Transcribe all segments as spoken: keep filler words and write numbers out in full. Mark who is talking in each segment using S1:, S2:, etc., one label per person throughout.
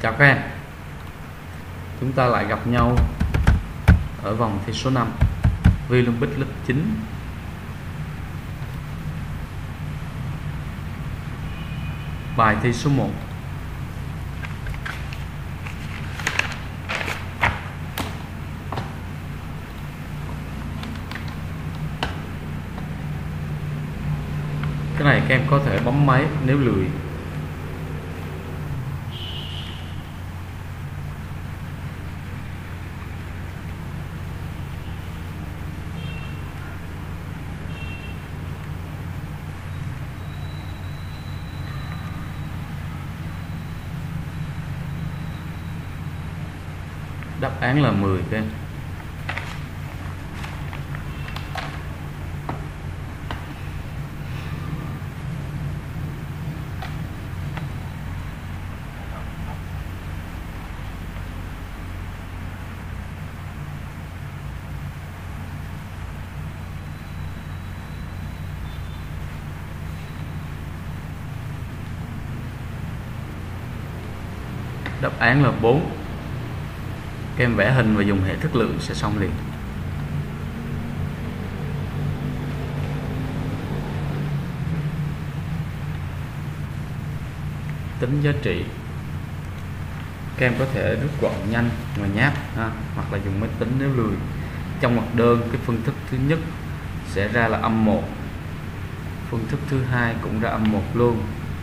S1: Chào các em, chúng ta lại gặp nhau ở vòng thi số năm Olympic lớp chín. Bài thi số một. Cái này các em có thể bấm máy nếu lười. Đáp án là mười các em. Đáp án là bốn. Các em vẽ hình và dùng hệ thức lượng sẽ xong liền. Tính giá trị. Các em có thể rút gọn nhanh mà nháp ha, hoặc là dùng máy tính nếu lười. Trong mặt đơn, cái phương thức thứ nhất sẽ ra là âm một, phương thức thứ hai cũng ra âm một luôn.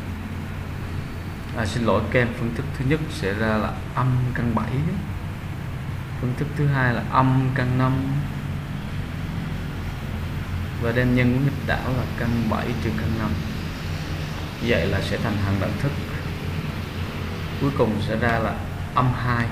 S1: À, xin lỗi các em, phương thức thứ nhất sẽ ra là âm căn bảy, phương thức thứ hai là âm căn năm, và đem nhân với nghịch đảo là căn bảy trừ căn năm. Như vậy là sẽ thành hàng đẳng thức. Cuối cùng sẽ ra là âm hai.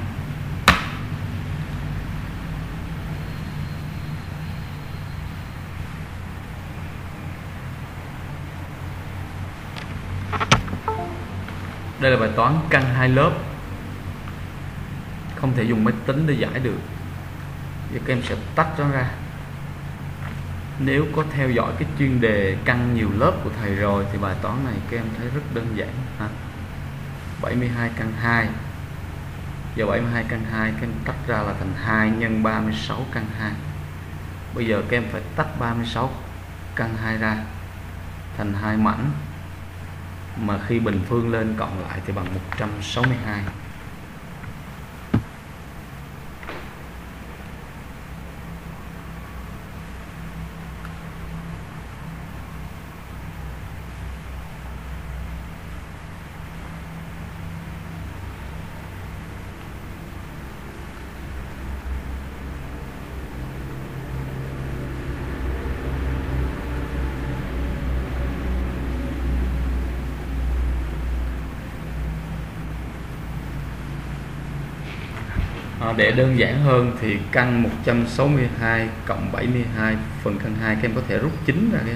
S1: Đây là bài toán căn hai lớp, không thể dùng máy tính để giải được. Giờ các em sẽ tách nó ra. Nếu có theo dõi cái chuyên đề căn nhiều lớp của thầy rồi thì bài toán này các em thấy rất đơn giản ha. bảy mươi hai căn hai. Giờ bảy mươi hai căn hai các em tách ra là thành hai nhân ba mươi sáu căn hai. Bây giờ các em phải tách ba mươi sáu căn hai ra thành hai mảnh, mà khi bình phương lên cộng lại thì bằng một trăm sáu mươi hai. À, để đơn giản hơn thì căn một trăm sáu mươi hai cộng bảy mươi hai phần căn hai các em có thể rút chín ra các em.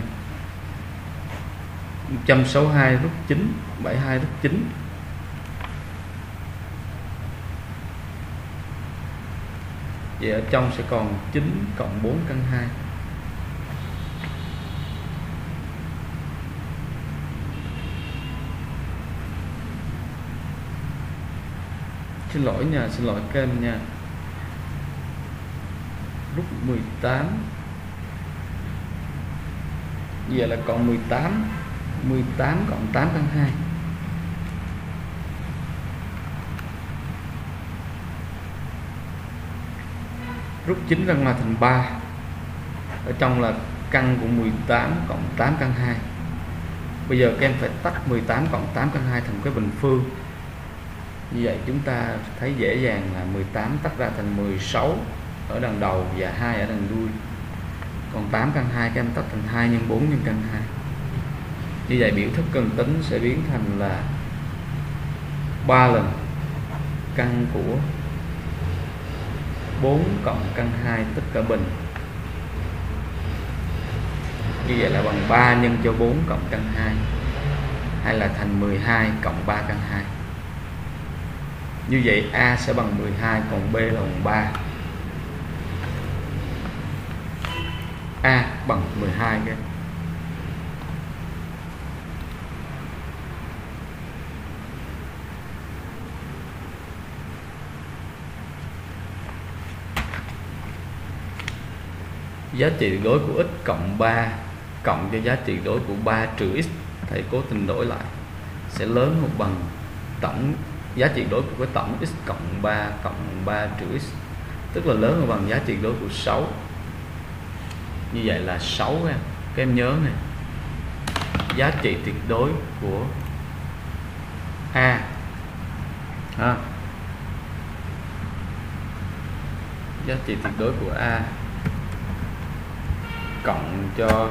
S1: một trăm sáu mươi hai rút chín, bảy mươi hai rút chín. Vậy ở trong sẽ còn chín cộng bốn căn hai. Xin lỗi nha, xin lỗi các em nha. Rút mười tám. Vậy là còn mười tám. mười tám cộng tám căn hai. Rút chín ra ngoài thành ba. Ở trong là căn của mười tám cộng tám căn hai. Bây giờ các em phải tách mười tám cộng tám căn hai thành cái bình phương. Như vậy chúng ta thấy dễ dàng là mười tám tách ra thành mười sáu ở đằng đầu và hai ở đằng đuôi. Còn tám căn hai các em tách thành hai nhân bốn nhân căn hai. Như vậy biểu thức cần tính sẽ biến thành là ba lần căn của bốn cộng căn hai tất cả bình. Như vậy là bằng ba nhân cho bốn cộng căn hai, hay là thành mười hai cộng ba căn hai. Như vậy A sẽ bằng mười hai, còn B là bằng ba. A bằng mười hai cái. giá trị tuyệt đối của x cộng ba cộng cho giá trị tuyệt đối của ba trừ x, thầy cố tình đổi lại, sẽ lớn hơn bằng tổng giá trị tuyệt đối của cái tổng x cộng ba cộng ba trừ x, tức là lớn hơn bằng giá trị tuyệt đối của sáu. Như vậy là sáu em. Các em nhớ này, giá trị tuyệt đối của a à, giá trị tuyệt đối của a cộng cho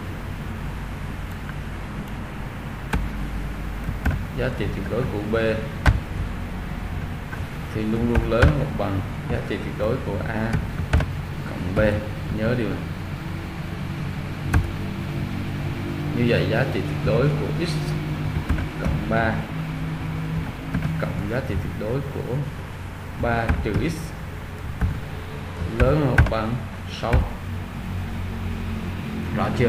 S1: giá trị tuyệt đối của b thì luôn luôn lớn hơn bằng giá trị tuyệt đối của a cộng b. Nhớ điều này. Như vậy giá trị tuyệt đối của x cộng ba cộng giá trị tuyệt đối của ba trừ x lớn hơn bằng sáu. Rõ chưa?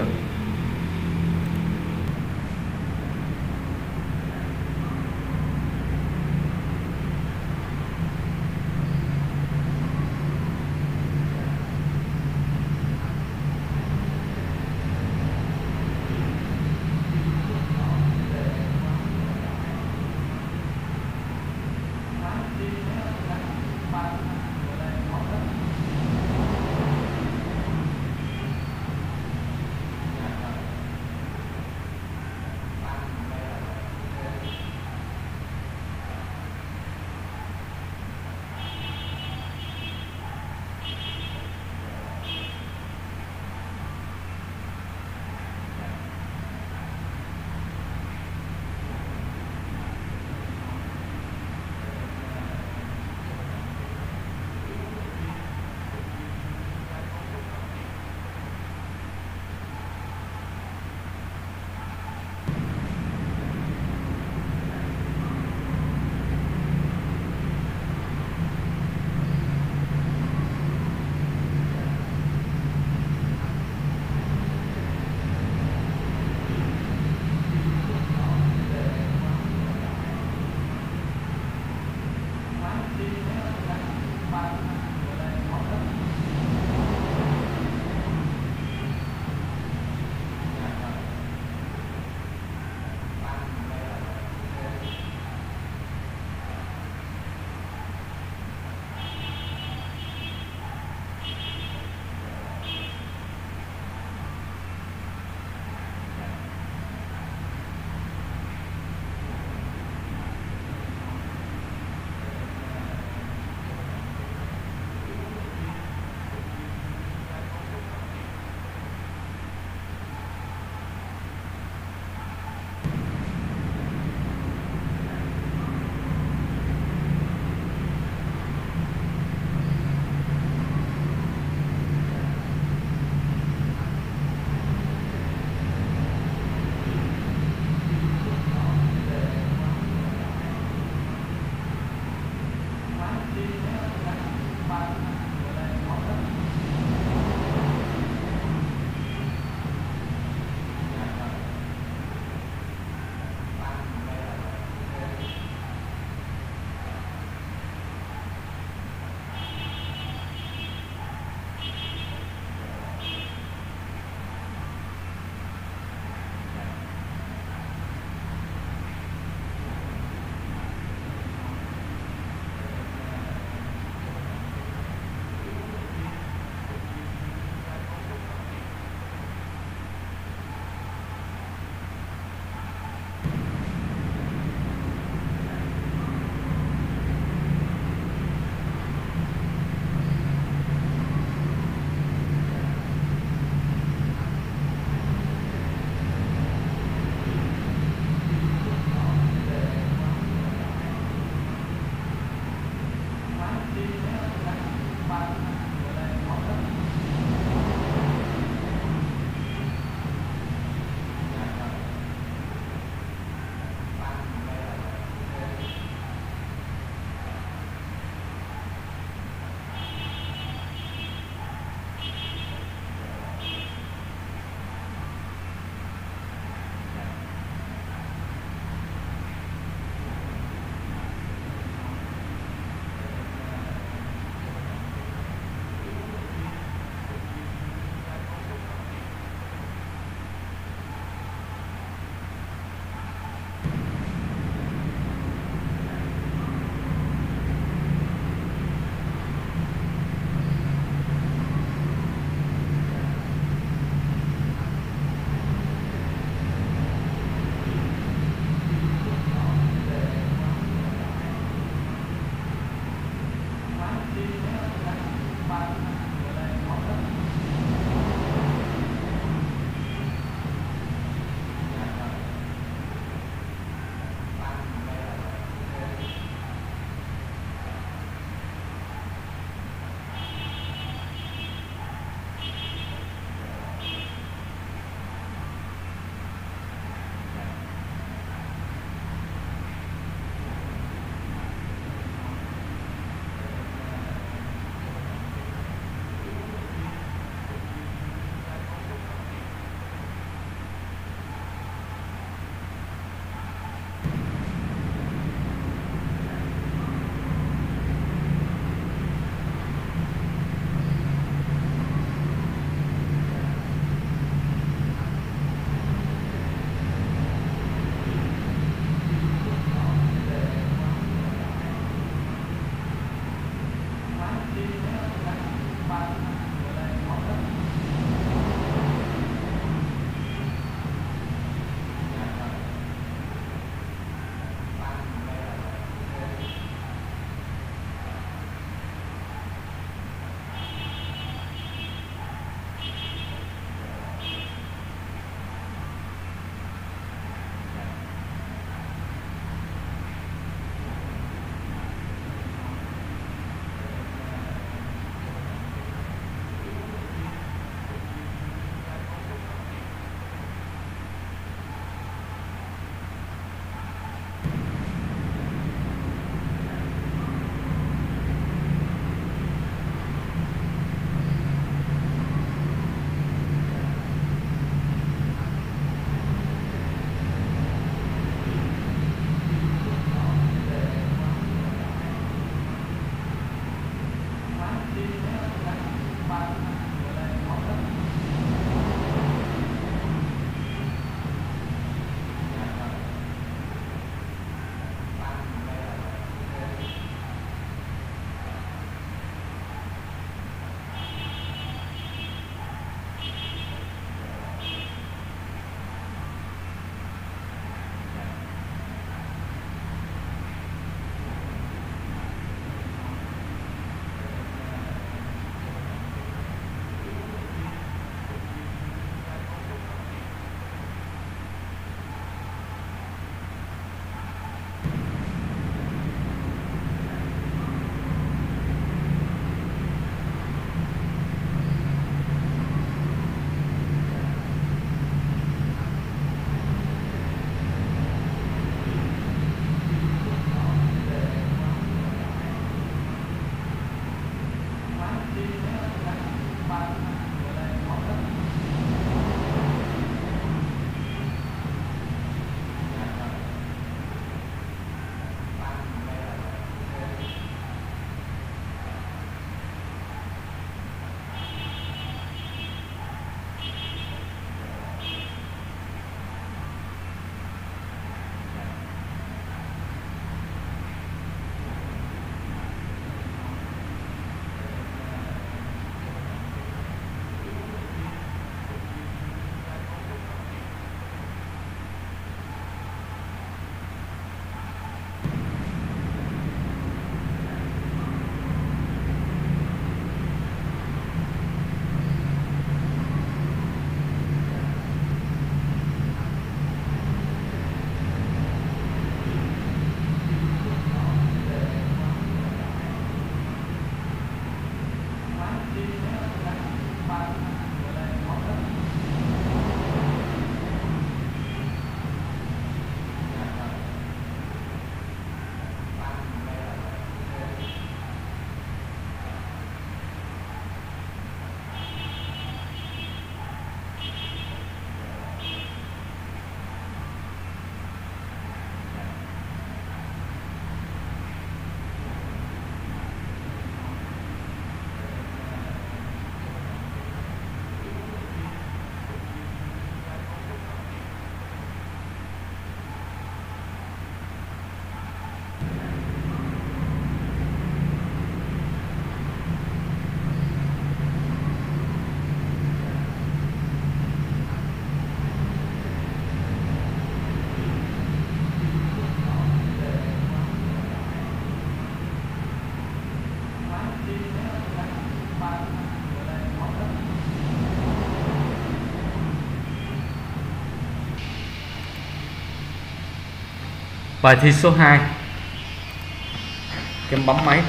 S1: Bài thi số hai, kem bấm máy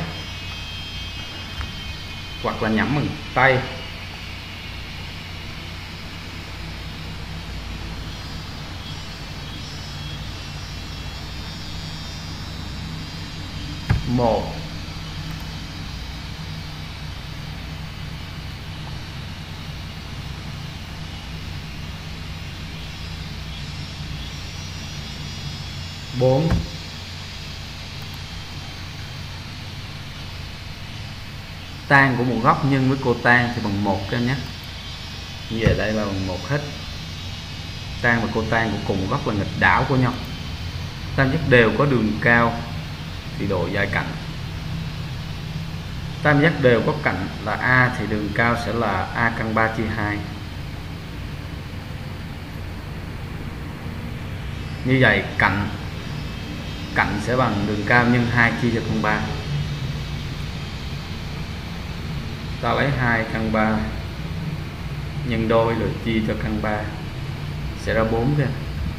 S1: hoặc là nhẩm bằng tay. Một, bốn, tan của một góc nhân với cotan thì bằng một các em nhé. Như vậy đây là bằng một hết. Tan và cotan của cùng một góc là nghịch đảo của nhau. Tam giác đều có đường cao thì độ dài cạnh. Tam giác đều có cạnh là A thì đường cao sẽ là A căn ba chia hai. Như vậy cạnh cạnh sẽ bằng đường cao nhân hai chia cho căn ba. Ta lấy hai căn ba nhân đôi rồi chia cho căn ba sẽ ra bốn kìa.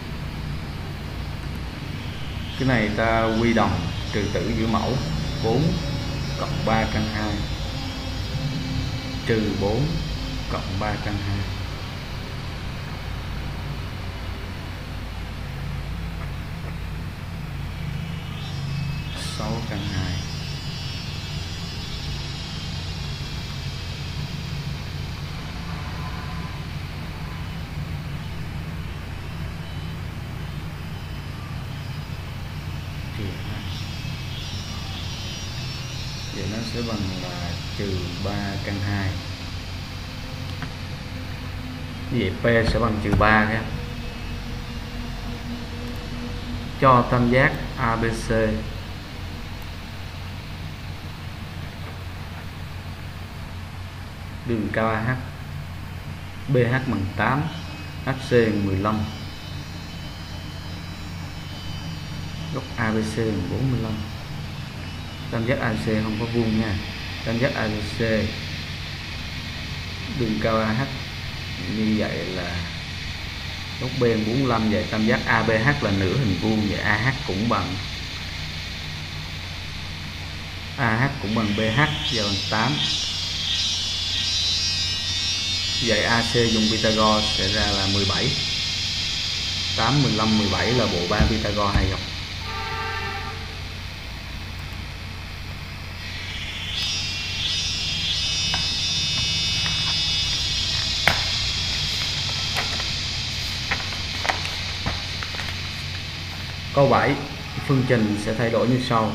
S1: Cái này ta quy đồng trừ tử giữa mẫu. Bốn cộng ba căn hai trừ bốn cộng ba căn hai. Sáu căn hai. Trừ hai. Vậy nó sẽ bằng là trừ ba căn hai. Như vậy P sẽ bằng trừ ba các. Cho tam giác a bê xê đường cao a hát, bê hát bằng tám, hát xê bằng mười lăm, góc a bê xê bằng bốn mươi lăm. Tam giác a bê xê không có vuông nha. Tam giác a bê xê đường cao a hát như vậy là góc B bốn mươi lăm. Vậy tam giác a bê hát là nửa hình vuông. Vậy a hát cũng bằng a hát cũng bằng bê hát, giờ bằng tám. Vậy a xê dùng Pythagore sẽ ra là mười bảy. tám, mười lăm, mười bảy là bộ ba Pythagore hai dọc. Câu bảy, phương trình sẽ thay đổi như sau.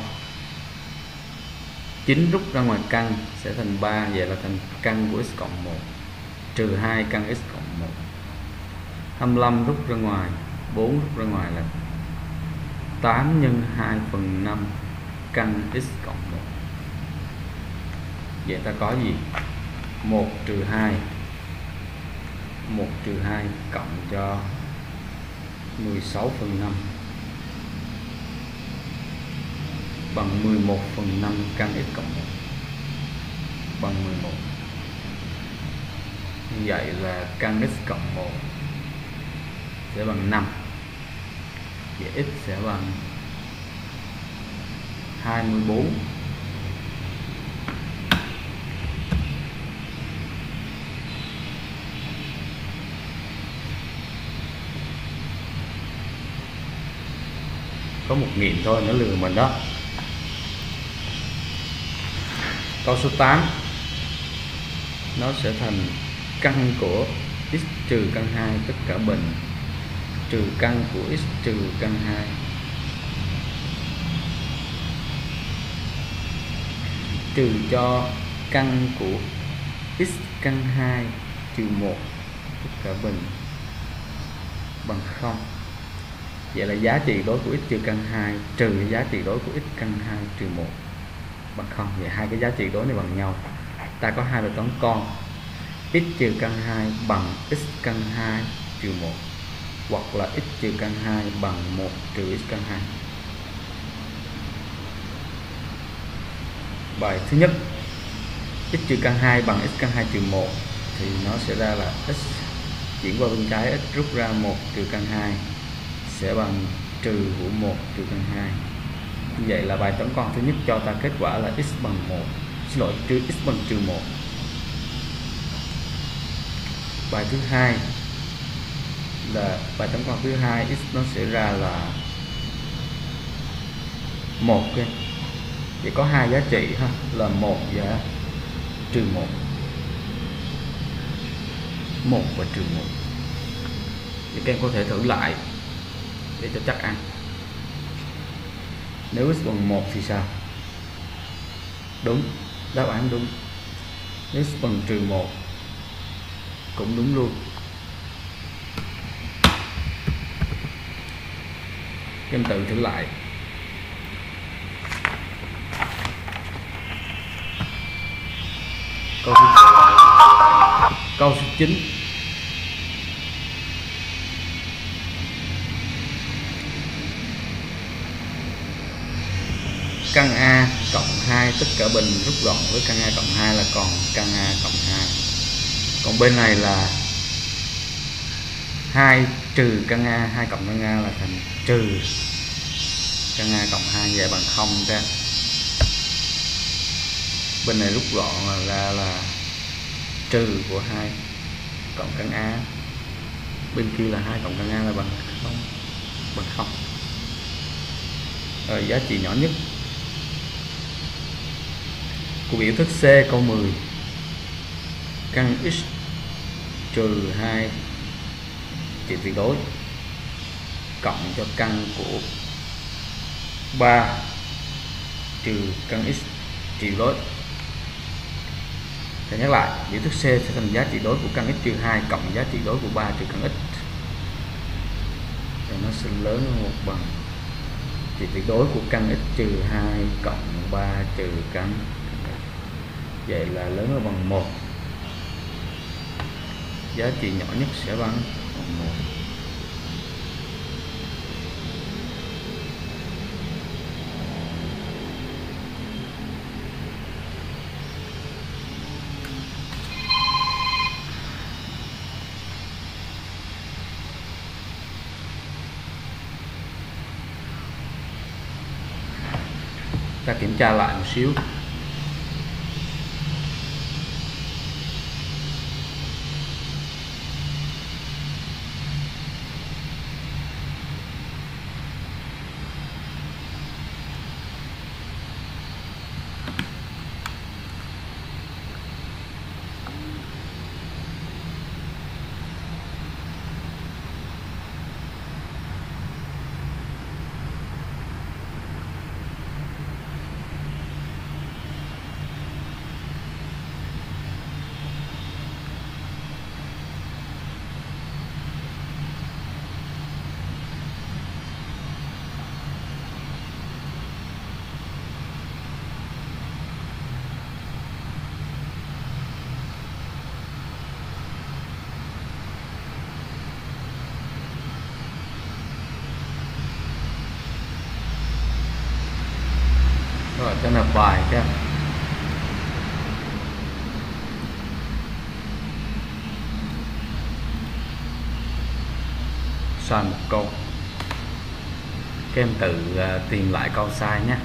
S1: chín rút ra ngoài căn sẽ thành ba, vậy là thành căn của x cộng một trừ hai căn x cộng một. hai mươi lăm rút ra ngoài, bốn rút ra ngoài là tám nhân hai phần năm căn x cộng một. Vậy ta có gì? một trừ hai, một trừ hai cộng cho mười sáu phần năm bằng mười một phần năm căn x cộng một bằng mười một. Như vậy là căn x cộng một sẽ bằng năm. Vậy x sẽ bằng hai mươi bốn. Có một nghìn thôi, nó lừa mình đó. Câu số tám, nó sẽ thành căn của x trừ căn hai tất cả bình trừ căn của x trừ căn hai trừ cho căn của x căn hai trừ một tất cả bình bằng không. Vậy là giá trị đối của x trừ căn hai trừ giá trị đối của x căn hai trừ một bằng không. Vậy hai cái giá trị đối này bằng nhau. Ta có hai bài toán con x trừ căn hai bằng x căn hai trừ một, hoặc là x trừ căn hai bằng một trừ x căn hai. Bài thứ nhất, x trừ căn hai bằng x căn hai trừ một thì nó sẽ ra là x chuyển qua bên trái, x rút ra một trừ căn hai sẽ bằng trừ của một trừ căn hai. Như vậy là bài toán con thứ nhất cho ta kết quả là x bằng một, xin lỗi, trừ x bằng trừ một. Bài thứ hai là bài toán con thứ hai, x nó sẽ ra là một. Okay. Vậy có hai giá trị ha, là một và trừ một. một và trừ một. Thì các em có thể thử lại để cho chắc ăn. Nếu x bằng một thì sao? Đúng, đáp án đúng. Nếu x bằng trừ một cũng đúng luôn. Các em tự thử lại. Câu số, câu số chín. Căn A cộng hai tất cả bình rút gọn với căn A cộng hai là còn căn A cộng hai. Còn bên này là hai trừ căn A, hai cộng căn A là thành trừ căn A cộng hai, vậy bằng không ra. Bên này rút gọn là ra là trừ của hai cộng căn A, bên kia là hai cộng căn A là bằng không, bằng không. Rồi giá trị nhỏ nhất của biểu thức C câu mười, căn x trừ hai trị tuyệt đối cộng cho căn của ba trừ căn x trị tuyệt đối. Thì nhắc lại, biểu thức C sẽ thành giá trị đối của căn x trừ hai cộng giá trị đối của ba trừ căn x. Rồi nó sẽ lớn hơn một bằng trị tuyệt đối của căn x trừ hai cộng ba trừ căn. Vậy là lớn hơn bằng một. Giá trị nhỏ nhất sẽ bằng một. Ta kiểm tra lại một xíu. Rồi cho nộp bài các em. Sai một câu, các em tự uh, tìm lại câu sai nhé.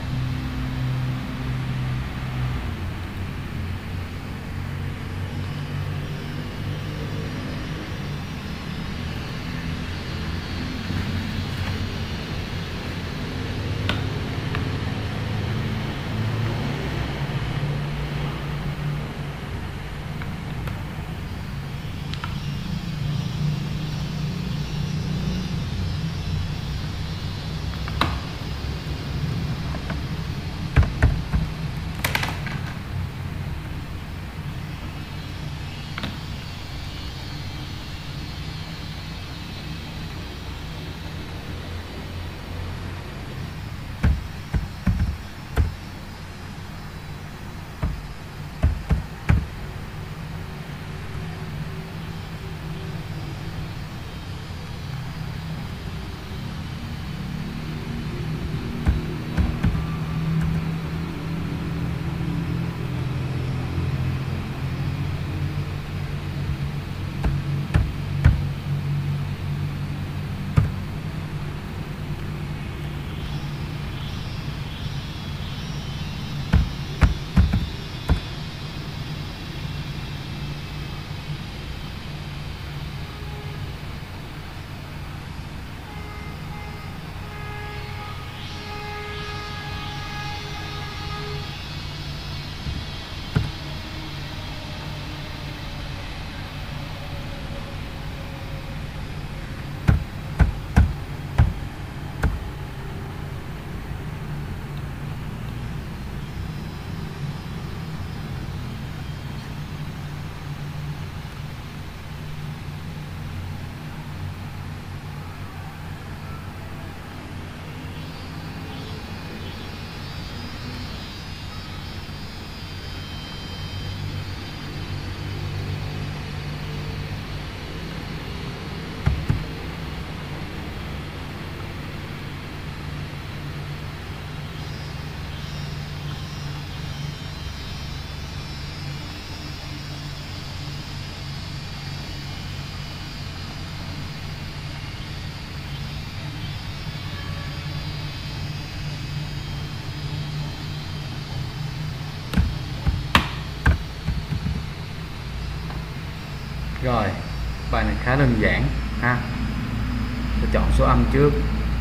S1: Rồi, bài này khá đơn giản ha. Tôi chọn số âm trước,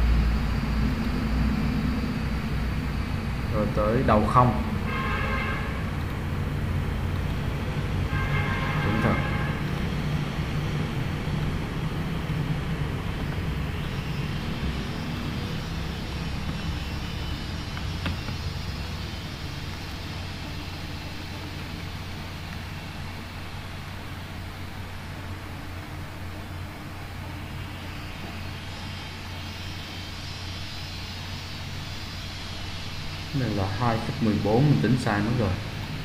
S1: rồi tới đầu không. Đúng thật. Này là hai phút mười bốn, mình tính sai mất rồi.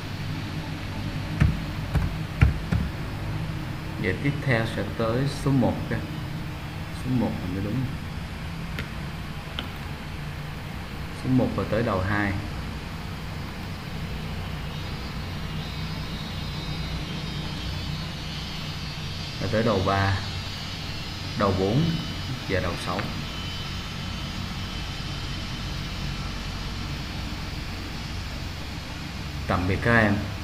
S1: Vậy tiếp theo sẽ tới số một nha. Số một là mới đúng. Số một và tới đầu hai. Và tới đầu ba, đầu bốn và đầu sáu. Tạm biệt các em.